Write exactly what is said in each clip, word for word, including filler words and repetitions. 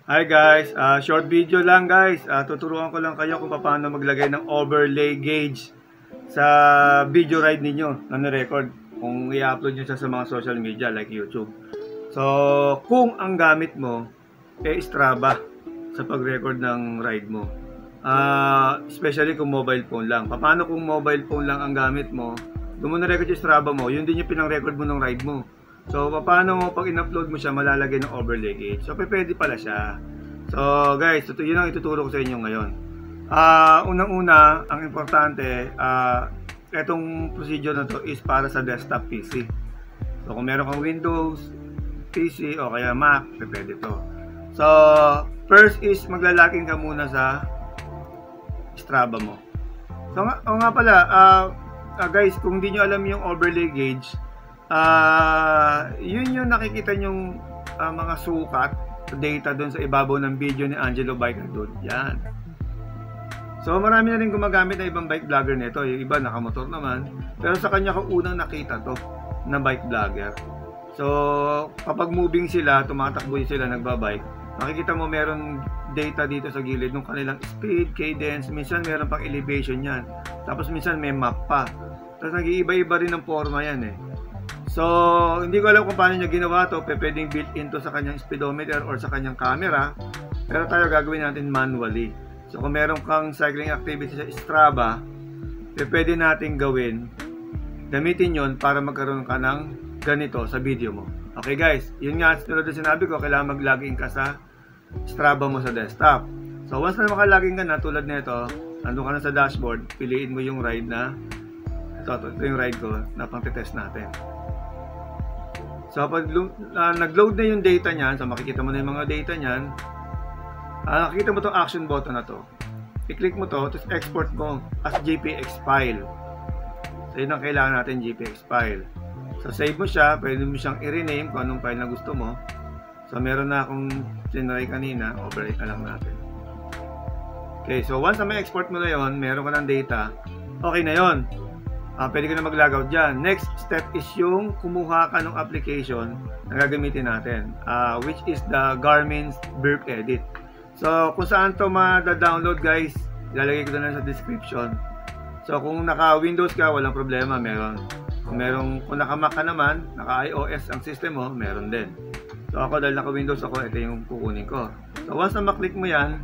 Hi guys, uh, short video lang guys. Uh, tuturuan ko lang kayo kung paano maglagay ng overlay gauge sa video ride ninyo na ni-record kung i-upload nyo siya sa mga social media like YouTube. So, kung ang gamit mo eh Strava sa pag-record ng ride mo, uh, especially kung mobile phone lang. Paano kung mobile phone lang ang gamit mo, doon mo na-record yung Strava mo, yun din yung pinang-record mo ng ride mo. So, paano mo pag in-upload mo siya, malalagay ng overlay gauge. So, pwede pala siya. So, guys, ito yun ang ituturo ko sa inyo ngayon. Uh, Unang-una, ang importante, uh, itong procedure na to is para sa desktop P C. So, kung meron kang Windows P C o kaya Mac, pwede to. So, first is maglalagin ka muna sa Strava mo. So, nga, o nga pala, uh, uh, guys, kung hindi nyo alam yung overlay gauge, Uh, yun yung nakikita nyong uh, mga sukat data doon sa ibabaw ng video ni Angelo Biker Dude. Yan. So marami na rin gumagamit na ibang bike vlogger nito. Yung iba nakamotor naman. Pero sa kanya ko unang nakita to na bike vlogger. So kapag moving sila, tumatakbo sila, nagbabike, makikita mo meron data dito sa gilid ng kanilang speed, cadence, minsan meron pang elevation yan. Tapos minsan may map pa. Tapos nag-iiba-iba rin ng forma yan eh. So, hindi ko alam kung paano niya ginawa to, pwedeng built-in to sa kanyang speedometer or sa kanyang camera, pero tayo gagawin natin manually. So, kung meron kang cycling activity sa Strava, pwede natin gawin, gamitin yon para magkaroon ka ng ganito sa video mo. Okay guys, yun nga, tulad na sinabi ko, kailangan mag-login ka sa Strava mo sa desktop. So, once na makalagin ka na, tulad nito, nandun ka na sa dashboard, piliin mo yung ride na, ito, ito, ito yung ride ko na pang-test natin. So, pag uh, nag-load na yung data niyan, so makikita mo na yung mga data niyan, uh, nakikita mo itong action button na to. I-click mo to, tapos export mo as J P X file. So, yun ang kailangan natin, J P X file. So, save mo siya, pwede mo siyang i-rename kung anong file na gusto mo. So, meron na akong sinray kanina, overwrite na lang natin. Okay, so once na may export mo na yon, meron ka ng data, okay na yon. Uh, pwede ka na mag-logout dyan. Next step is yung kumuha ka ng application na gagamitin natin, uh, which is the Garmin's Burp Edit. So, kung saan to ma-download guys, ilalagay ko na lang sa description. So, kung naka-Windows ka, walang problema, meron. Kung, merong, kung naka-Mac ka naman, naka-iOS ang system mo, meron din. So, ako dahil naka-Windows ako, ito yung kukunin ko. So, once na maklik mo yan,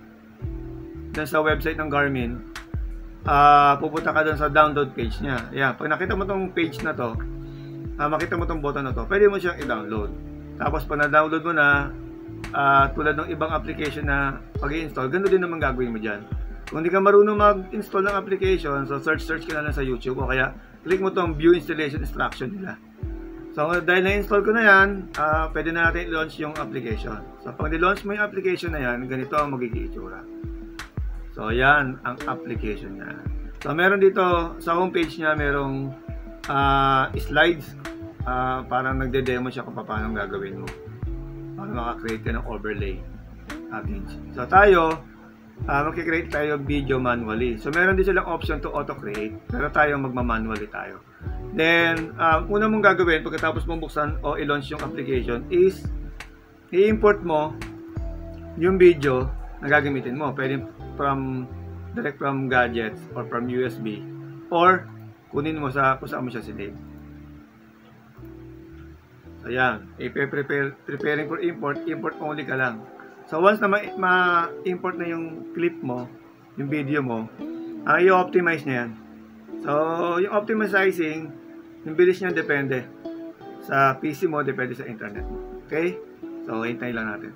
dyan sa website ng Garmin, Uh, pupunta ka dun sa download page niya. Ayan, pag nakita mo tong page na to, uh, makita mo tong button na to, pwede mo siyang i-download. Tapos pag na-download mo na, uh, tulad ng ibang application na pag-i-install, ganoon din naman gagawin mo dyan. Kung hindi ka marunong mag-install ng application, so search-search ka na lang sa YouTube o kaya click mo tong view installation instruction nila. So dahil na-install ko na yan, uh, pwede na natin i-launch yung application. So pag ni-launch mo yung application na yan, ganito ang magiging itsura. So, yan ang application niya. So, meron dito sa homepage niya, merong uh, slides. Uh, parang nagde-demo siya kung paano gagawin mo. Para makakreate ka ng overlay package. So, tayo, uh, makikreate tayo video manually. So, meron din silang option to auto-create. Pero tayo, magmamanually tayo. Then, uh, una mong gagawin, pagkatapos mong buksan o i-launch yung application, is i-import mo yung video na gagamitin mo. Pwede from direct from gadgets or from U S B or kunin mo sa kung saan mo siya sinave. So yan, i-prepare preparing for import, import only ka lang. So once na ma-import na yung clip mo, yung video mo, ang uh, i-optimize niya yan. So yung optimizing, yung bilis niya depende sa P C mo, depende sa internet mo. Okay? So hintayin lang natin.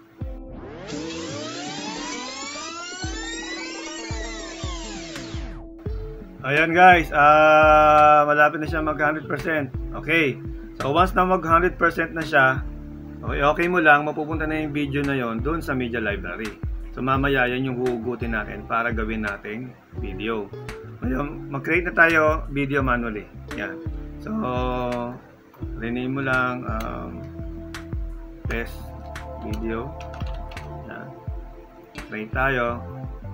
Ayan guys, uh, malapit na siya mag one hundred percent. Okay, so once na mag one hundred percent na siya, okay, okay mo lang, mapupunta na yung video na yon doon sa media library. So mamaya yan yung huhugutin natin para gawin nating video. Ngayon, mag-create na tayo video manually. Yan. So, rename mo lang um, test video. Yan. Create tayo.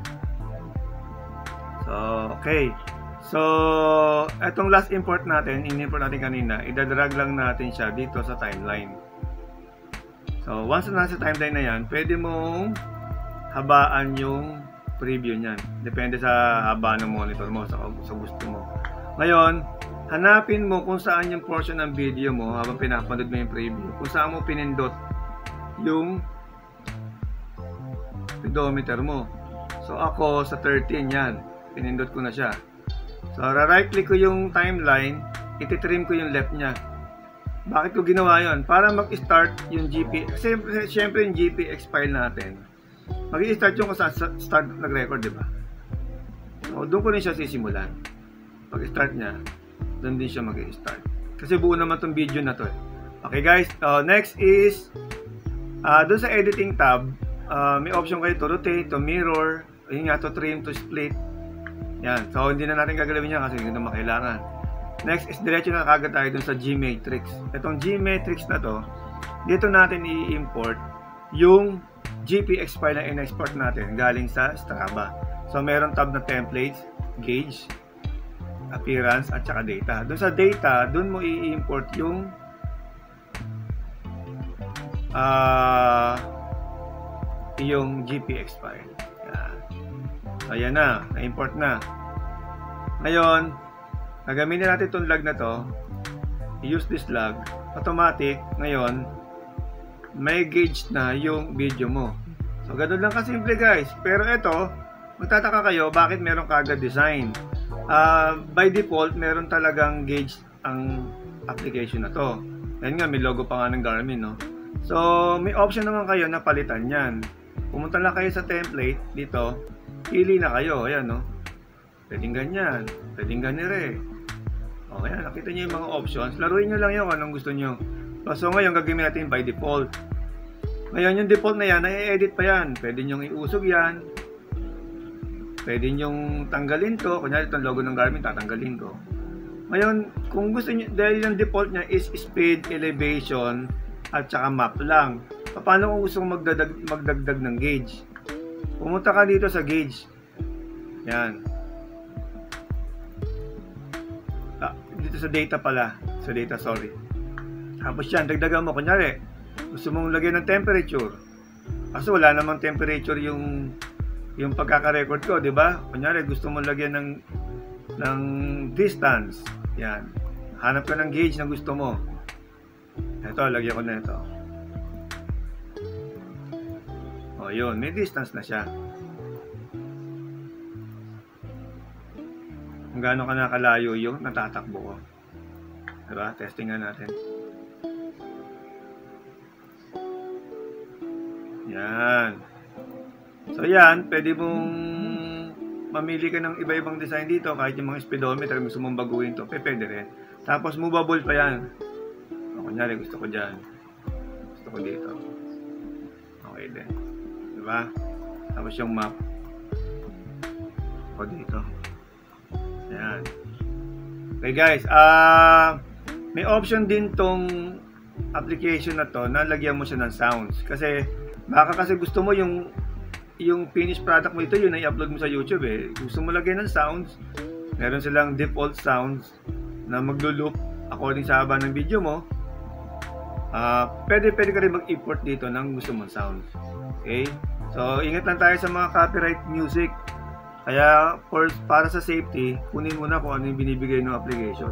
So, okay. So, etong last import natin, in-import natin kanina, idadrag lang natin siya dito sa timeline. So, once na nasa timeline na yan, pwede mong habaan yung preview niyan. Depende sa haba ng monitor mo, sa, sa gusto mo. Ngayon, hanapin mo kung saan yung portion ng video mo habang pinapanood mo yung preview. Kung saan mo pinindot yung pedometer mo. So, ako sa thirteen yan. Pinindot ko na siya. So, right click ko yung timeline, ititrim ko yung left niya. Bakit ko ginawa yon? Para mag-start yung G P X. Siyempre, siyempre yung G P X file natin. Mag-i-start yung kung start nag-record, di ba? So, doon ko rin siya sisimulan. Pag-start niya, doon din siya mag-i-start. Kasi buo naman tong video na to eh. Okay guys, uh, next is uh, doon sa editing tab, uh, may option kayo to rotate, to mirror, yun nga, to trim, to split. Yan. So, hindi na natin gagalawin yan kasi hindi na makailangan. Next is diretso na kagad tayo dun sa G-Matrix. Itong G-Matrix na to, dito natin i-import yung G P X file na in-export natin galing sa Strava. So, meron tab na templates, gauge, appearance, at saka data. Dun sa data, dun mo i-import yung uh, yung G P X file. Yan. So, yan na. Na-import na. Ngayon, gagamitin natin itong log na to. Use this log. Automatic, ngayon, may gauge na yung video mo. So, ganun lang kasimple guys. Pero ito, magtataka kayo, bakit meron kagad design? Uh, by default, meron talagang gauge ang application na to. Yan nga, may logo pa nga ng Garmin, no? So, may option naman kayo na palitan yan. Pumunta lang kayo sa template, dito, pili na kayo, ayan, no? Pwedeng ganyan, pwedeng ganire. O, ayan, nakita nyo yung mga options. Laruin nyo lang yun kung anong gusto nyo. So, ngayon, gagawin natin by default. Ngayon, yung default na yan, na-edit pa yan. Pwede nyo iusog yan. Pwede nyo tanggalin to. Kunyari, itong logo ng Garmin, tatanggalin ko. Ngayon, kung gusto nyo, dahil yung default nya is speed, elevation, at saka map lang. Paano kung gusto magdadag, magdagdag ng gauge? Pumunta ka dito sa gauge. Yan. Ah, dito sa data pala. Sa data, sorry. Tapos yan, dagdagan mo. Kunyari, gusto mong lagyan ng temperature. Kaso wala namang temperature yung yung pagkaka-record ko, di ba? Kunyari, gusto mong lagyan ng ng distance. Yan. Hanap ka ng gauge na gusto mo. Ito, lagyan ko na ito. O, yun. May distance na siya. Kung gaano ka nakalayo yung natatakbo ko. Diba? Testingan natin. Yan. So yan, pwede mong mamili ka ng iba-ibang design dito. Kahit yung mga speedometer, gusto mong baguhin to, pwede rin. Tapos movable pa yan. O, kunyari, gusto ko dyan. Gusto ko dito. Okay din. Diba? Tapos yung map. O dito. Yan. Okay guys, ah uh, may option din tong application na to na lagyan mo siya ng sounds. Kasi baka kasi gusto mo yung yung finished product mo ito, yun na i-upload mo sa YouTube eh. Gusto mo lagyan ng sounds, meron silang default sounds na maglo-loop according sa haba ng video mo. Uh, pwede, pwede ka rin mag-import dito ng gusto mong sounds. Okay? So, ingat lang tayo sa mga copyright music. Kaya, for, para sa safety, kunin muna kung ano yung binibigay ng application.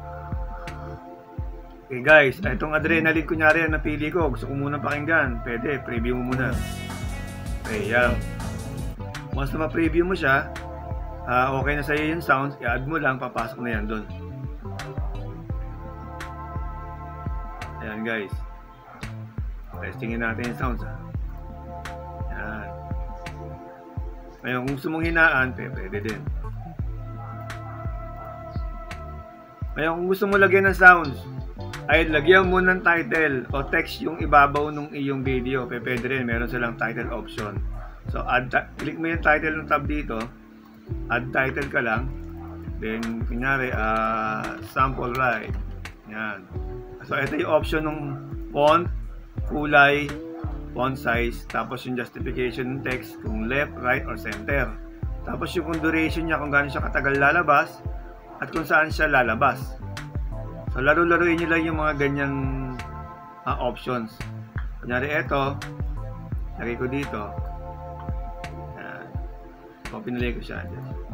Okay guys, itong adrenaline kunyari na napili ko, gusto ko muna pakinggan. Pwede, preview mo muna. Okay, yan. Once na ma-preview mo siya, uh, okay na sa'yo yung sounds, i-add mo lang, papasok na yan doon. Ayan guys. Testingin natin yung sounds ha. Yan. Ngayon, kung gusto mong hinaan, pwede din. Ngayon, kung gusto mo lagyan ng sounds, ay lagyan mo ng title o text yung ibabaw ng iyong video. Pwede rin, meron silang title option. So, add, click mo yung title ng tab dito. Add title ka lang. Then, kunyari, uh, sample right. Yan. So, ito yung option ng font, kulay, font size, tapos yung justification ng text, kung left, right, or center. Tapos yung duration niya, kung gaano siya katagal lalabas, at kung saan siya lalabas. So, laro-laruin nyo lang yung mga ganyang uh, options. Kunyari ito, lagay ko dito. Yan. O, pinili ko siya.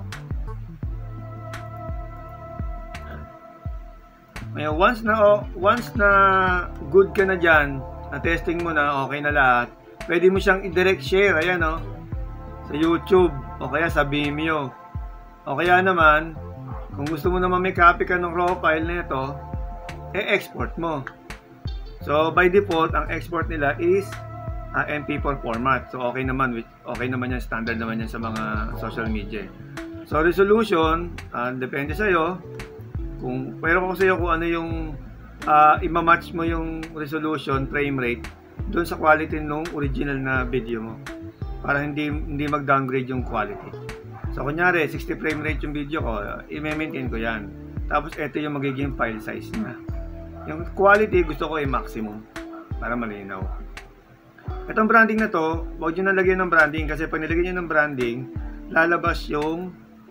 Ngayon, once na, once na good ka na dyan, na testing mo na, okay na lahat, pwede mo siyang i-direct share, ayan o, sa YouTube, o kaya sa Vimeo. O kaya naman, kung gusto mo naman may copy ka ng raw file na ito, e-export mo. So, by default, ang export nila is uh, M P four format. So, okay naman, okay naman yan, standard naman yan sa mga social media. So, resolution, uh, depende sa'yo. Kung, pero kung sa'yo kung ano yung uh, ima-match mo yung resolution, frame rate, doon sa quality nung original na video mo. Para hindi hindi mag-downgrade yung quality. So, kunyari, sixty frame rate yung video ko, uh, i-maintain ko yan. Tapos, ito yung magiging file size na. Yung quality, gusto ko i-maximum para malinaw. Itong branding na to, huwag nyo nalagyan ng branding kasi pag nilagyan nyo ng branding, lalabas yung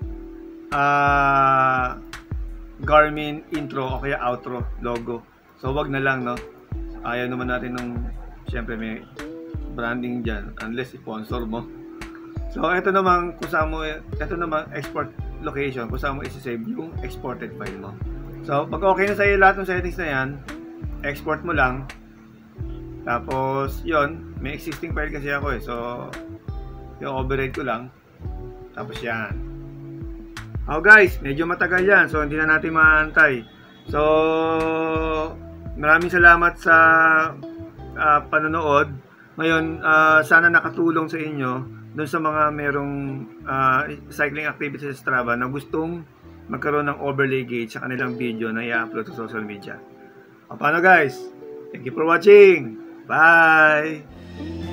ah... Uh, Garmin intro o kaya outro logo. So wag na lang, no. Ayaw naman natin nung syempre may branding diyan unless sponsor mo. So ito naman kung saan mo ito naman export location kung saan mo i-save yung exported file mo. So pag okay na sa iyo lahat ng settings na yan, export mo lang. Tapos yon, may existing file kasi ako eh. So yung override ko lang. Tapos yan. Oh guys, medyo matagal yan. So, hindi na natin maantay. So, maraming salamat sa uh, panonood. Ngayon, uh, sana nakatulong sa inyo dun sa mga merong uh, cycling activities sa Strava na gustong magkaroon ng overlay gauge sa kanilang video na i-upload sa social media. O, paano guys? Thank you for watching. Bye!